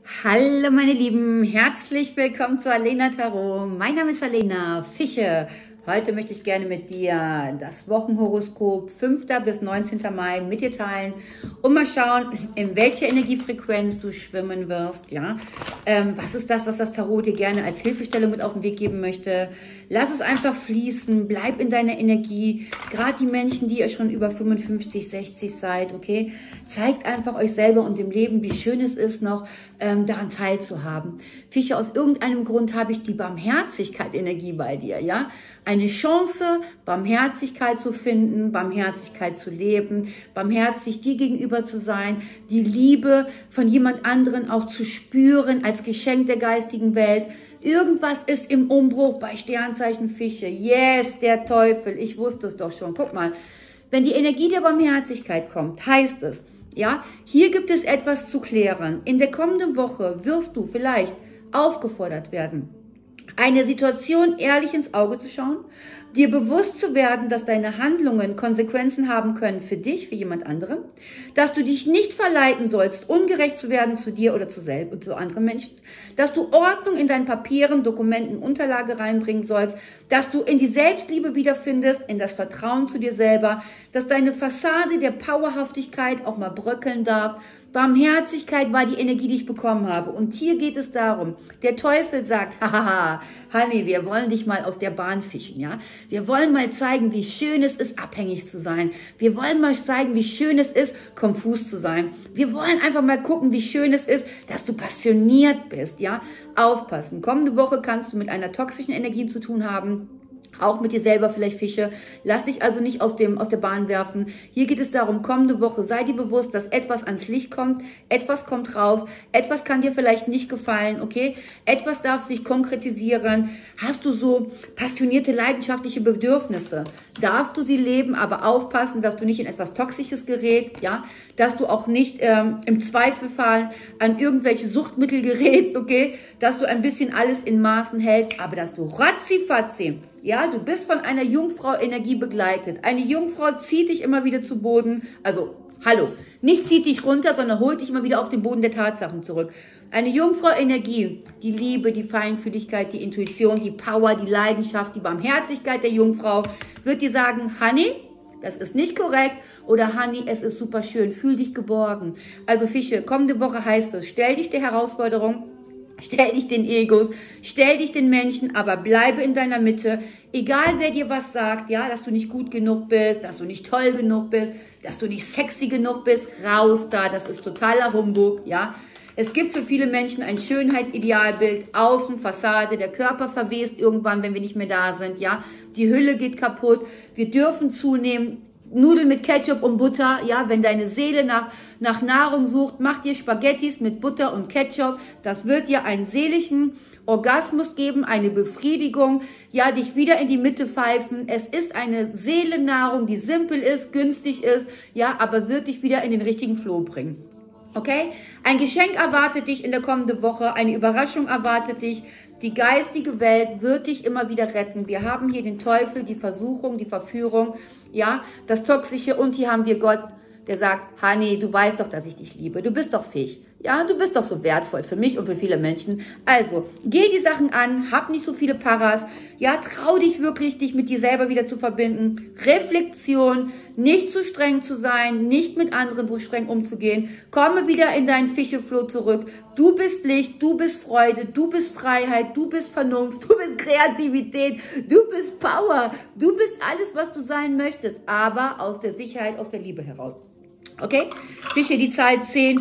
Hallo meine Lieben, herzlich willkommen zu Alena Tarot. Mein Name ist Alena Fische. Heute möchte ich gerne mit dir das Wochenhoroskop 5. bis 19. Mai mit dir teilen und mal schauen, in welcher Energiefrequenz du schwimmen wirst. Ja, was ist das, was das Tarot dir gerne als Hilfestellung mit auf den Weg geben möchte? Lass es einfach fließen, bleib in deiner Energie. Gerade die Menschen, die ihr schon über 55, 60 seid, okay? Zeigt einfach euch selber und dem Leben, wie schön es ist, noch daran teilzuhaben. Fische, aus irgendeinem Grund habe ich die Barmherzigkeit-Energie bei dir, ja? Eine Chance, Barmherzigkeit zu finden, Barmherzigkeit zu leben, barmherzig dir gegenüber zu sein, die Liebe von jemand anderen auch zu spüren als Geschenk der geistigen Welt. Irgendwas ist im Umbruch bei Sternzeichen Fische. Yes, der Teufel, ich wusste es doch schon. Guck mal, wenn die Energie der Barmherzigkeit kommt, heißt es, ja, hier gibt es etwas zu klären. In der kommenden Woche wirst du vielleicht aufgefordert werden, eine Situation ehrlich ins Auge zu schauen, dir bewusst zu werden, dass deine Handlungen Konsequenzen haben können für dich, für jemand anderen, dass du dich nicht verleiten sollst, ungerecht zu werden zu dir oder zu anderen Menschen, dass du Ordnung in deinen Papieren, Dokumenten, Unterlage reinbringen sollst, dass du in die Selbstliebe wiederfindest, in das Vertrauen zu dir selber, dass deine Fassade der Powerhaftigkeit auch mal bröckeln darf. Barmherzigkeit war die Energie, die ich bekommen habe. Und hier geht es darum, der Teufel sagt, hahaha, Honey, wir wollen dich mal aus der Bahn fischen, ja? Wir wollen mal zeigen, wie schön es ist, abhängig zu sein. Wir wollen mal zeigen, wie schön es ist, konfus zu sein. Wir wollen einfach mal gucken, wie schön es ist, dass du passioniert bist, ja? Aufpassen. Kommende Woche kannst du mit einer toxischen Energie zu tun haben. Auch mit dir selber vielleicht, Fische. Lass dich also nicht aus der Bahn werfen. Hier geht es darum, kommende Woche, sei dir bewusst, dass etwas ans Licht kommt, etwas kommt raus, etwas kann dir vielleicht nicht gefallen, okay? Etwas darf sich konkretisieren. Hast du so passionierte, leidenschaftliche Bedürfnisse? Darfst du sie leben, aber aufpassen, dass du nicht in etwas Toxisches gerätst, ja? Dass du auch nicht im Zweifelfall an irgendwelche Suchtmittel gerätst, okay? Dass du ein bisschen alles in Maßen hältst, aber dass du ratzifatzi, ja, du bist von einer Jungfrau-Energie begleitet. Eine Jungfrau zieht dich immer wieder zu Boden. Also, hallo, nicht zieht dich runter, sondern holt dich immer wieder auf den Boden der Tatsachen zurück. Eine Jungfrau-Energie, die Liebe, die Feinfühligkeit, die Intuition, die Power, die Leidenschaft, die Barmherzigkeit der Jungfrau, wird dir sagen, Honey, das ist nicht korrekt, oder Honey, es ist super schön, fühl dich geborgen. Also Fische, kommende Woche heißt es, stell dich der Herausforderung, stell dich den Egos, stell dich den Menschen, aber bleibe in deiner Mitte. Egal, wer dir was sagt, ja, dass du nicht gut genug bist, dass du nicht toll genug bist, dass du nicht sexy genug bist, raus da, das ist totaler Humbug, ja. Es gibt für viele Menschen ein Schönheitsidealbild, Außen, Fassade, der Körper verwest irgendwann, wenn wir nicht mehr da sind, ja. Die Hülle geht kaputt, wir dürfen zunehmen. Nudeln mit Ketchup und Butter, ja, wenn deine Seele nach Nahrung sucht, mach dir Spaghettis mit Butter und Ketchup. Das wird dir einen seelischen Orgasmus geben, eine Befriedigung, ja, dich wieder in die Mitte pfeifen. Es ist eine Seelennahrung, die simpel ist, günstig ist, ja, aber wird dich wieder in den richtigen Flow bringen. Okay? Ein Geschenk erwartet dich in der kommenden Woche, eine Überraschung erwartet dich. Die geistige Welt wird dich immer wieder retten. Wir haben hier den Teufel, die Versuchung, die Verführung, ja, das Toxische, und hier haben wir Gott, der sagt, Honey, du weißt doch, dass ich dich liebe. Du bist doch fähig. Ja, du bist doch so wertvoll für mich und für viele Menschen. Also, geh die Sachen an, hab nicht so viele Paras. Ja, trau dich wirklich, dich mit dir selber wieder zu verbinden. Reflexion, nicht zu streng zu sein, nicht mit anderen so streng umzugehen. Komme wieder in deinen Fischefloh zurück. Du bist Licht, du bist Freude, du bist Freiheit, du bist Vernunft, du bist Kreativität, du bist Power. Du bist alles, was du sein möchtest, aber aus der Sicherheit, aus der Liebe heraus. Okay? Fische, die Zahl 10,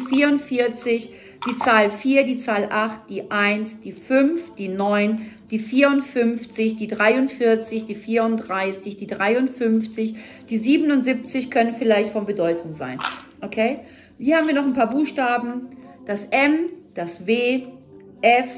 44, die Zahl 4, die Zahl 8, die 1, die 5, die 9, die 54, die 43, die 34, die 53, die 77 können vielleicht von Bedeutung sein. Okay? Hier haben wir noch ein paar Buchstaben. Das M, das W, F,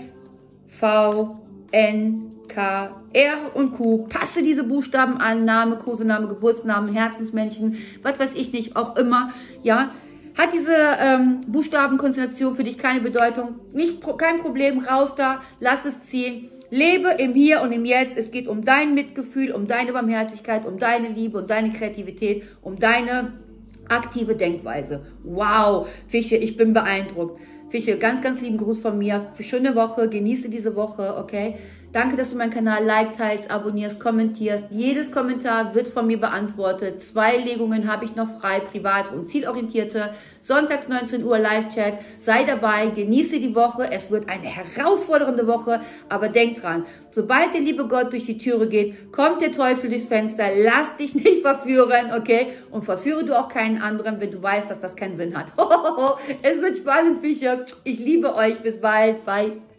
V, N, K, R und Q. Passe diese Buchstaben an, Name, Kosename, Geburtsnamen, Herzensmenschen, was weiß ich nicht, auch immer, ja. Hat diese Buchstabenkonstellation für dich keine Bedeutung? Kein Problem, raus da, lass es ziehen. Lebe im Hier und im Jetzt. Es geht um dein Mitgefühl, um deine Barmherzigkeit, um deine Liebe, um deine Kreativität, um deine aktive Denkweise. Wow, Fische, ich bin beeindruckt. Fische, ganz, ganz lieben Gruß von mir. Schöne Woche, genieße diese Woche, okay? Danke, dass du meinen Kanal liked, teilst, abonnierst, kommentierst. Jedes Kommentar wird von mir beantwortet. 2 Legungen habe ich noch frei, privat und zielorientierte. Sonntags 19 Uhr Live-Chat. Sei dabei, genieße die Woche. Es wird eine herausfordernde Woche, aber denk dran, sobald der liebe Gott durch die Türe geht, kommt der Teufel durchs Fenster. Lass dich nicht verführen, okay? Und verführe du auch keinen anderen, wenn du weißt, dass das keinen Sinn hat. Es wird spannend, Fische. Ich liebe euch. Bis bald. Bye.